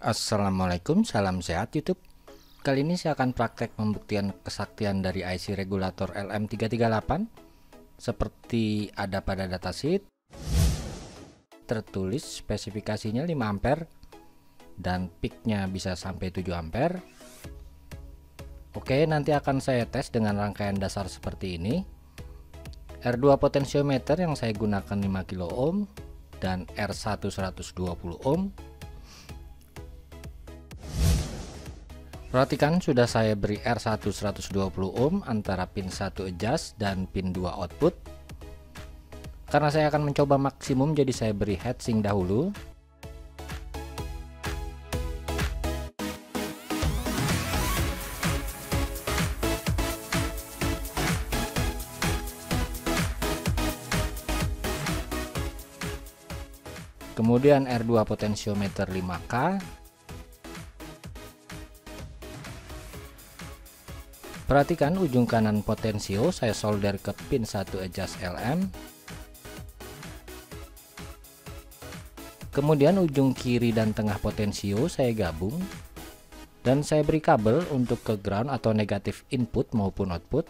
Assalamualaikum, salam sehat YouTube. Kali ini saya akan praktek pembuktian kesaktian dari IC regulator LM338 seperti ada pada datasheet. Tertulis spesifikasinya 5 ampere dan peaknya bisa sampai 7 ampere. Oke, nanti akan saya tes dengan rangkaian dasar seperti ini. R2 potensiometer yang saya gunakan 5 kilo ohm dan R1 120 ohm. Perhatikan, sudah saya beri R1 120 ohm antara pin 1 adjust dan pin 2 output. Karena saya akan mencoba maksimum, jadi saya beri heatsink dahulu. Kemudian R2 potensiometer 5K. Perhatikan ujung kanan potensio saya solder ke pin 1 adjust LM. Kemudian ujung kiri dan tengah potensio saya gabung. Dan saya beri kabel untuk ke ground atau negatif input maupun output.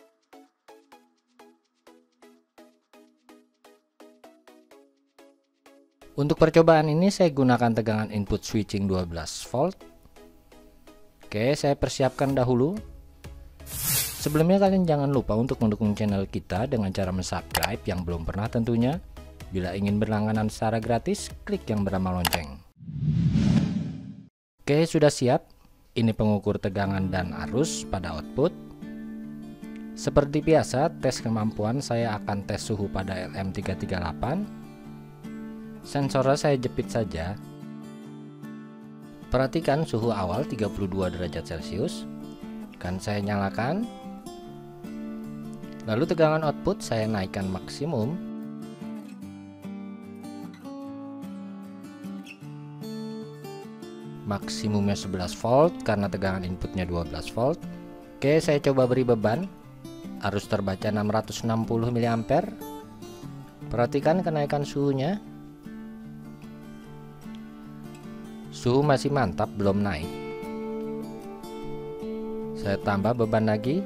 Untuk percobaan ini saya gunakan tegangan input switching 12 volt. Oke, saya persiapkan dahulu. Sebelumnya kalian jangan lupa untuk mendukung channel kita dengan cara subscribe yang belum pernah tentunya. Bila ingin berlangganan secara gratis, klik yang bernama lonceng. Oke, sudah siap. Ini pengukur tegangan dan arus pada output. Seperti biasa, tes kemampuan saya akan tes suhu pada LM338. Sensornya saya jepit saja. Perhatikan suhu awal 32 derajat Celcius. Akan saya nyalakan. Lalu tegangan output saya naikkan maksimum. Maksimumnya 11 volt karena tegangan inputnya 12 volt. Oke, saya coba beri beban. Arus terbaca 660 mA. Perhatikan kenaikan suhunya. Suhu masih mantap, belum naik. Saya tambah beban lagi.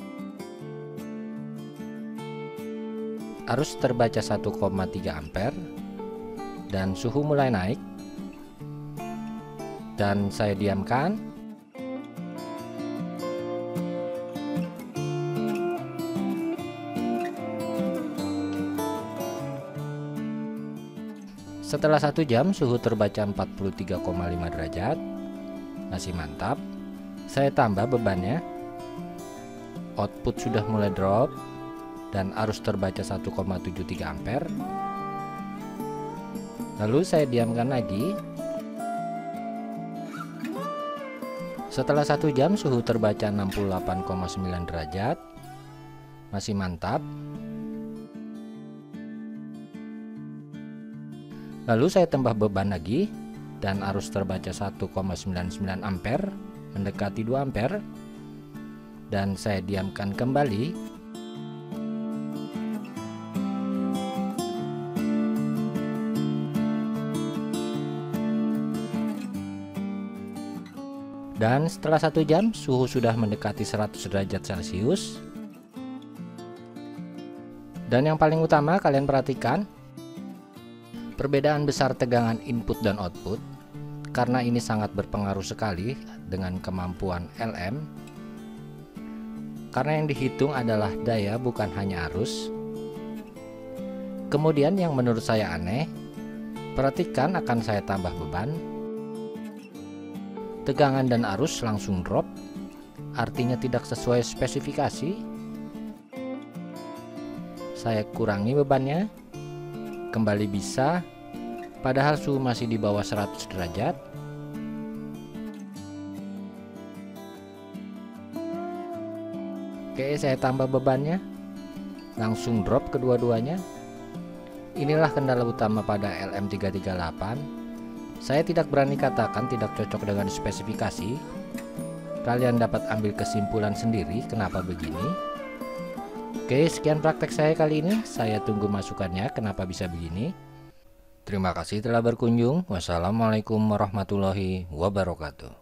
Arus terbaca 1,3 ampere dan suhu mulai naik. Dan saya diamkan. Setelah 1 jam suhu terbaca 43,5 derajat. Masih mantap. Saya tambah bebannya. Output sudah mulai drop dan arus terbaca 1,73 ampere. Lalu saya diamkan lagi. Setelah 1 jam suhu terbaca 68,9 derajat. Masih mantap. Lalu saya tambah beban lagi dan arus terbaca 1,99 ampere mendekati 2 ampere dan saya diamkan kembali. Dan setelah 1 jam suhu sudah mendekati 100 derajat Celcius. Dan yang paling utama kalian perhatikan perbedaan besar tegangan input dan output, karena ini sangat berpengaruh sekali dengan kemampuan LM. Karena yang dihitung adalah daya bukan hanya arus. Kemudian yang menurut saya aneh, perhatikan akan saya tambah beban. Tegangan dan arus langsung drop, artinya tidak sesuai spesifikasi. Saya kurangi bebannya. Kembali bisa, padahal suhu masih di bawah 100 derajat. Oke, saya tambah bebannya. Langsung drop kedua-duanya. Inilah kendala utama pada LM338. Saya tidak berani katakan tidak cocok dengan spesifikasi. Kalian dapat ambil kesimpulan sendiri kenapa begini. Oke, sekian praktek saya kali ini. Saya tunggu masukannya kenapa bisa begini. Terima kasih telah berkunjung. Wassalamualaikum warahmatullahi wabarakatuh.